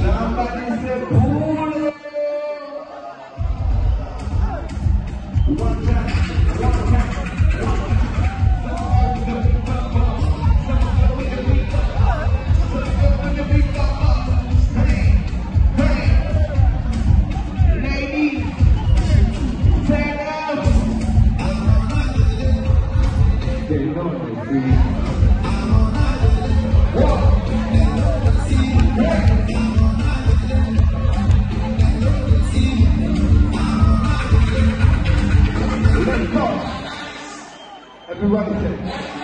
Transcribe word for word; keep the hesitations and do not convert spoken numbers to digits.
Somebody say pool. One time, one time, ladies, stand up. They know they see. Let's go. Everybody say.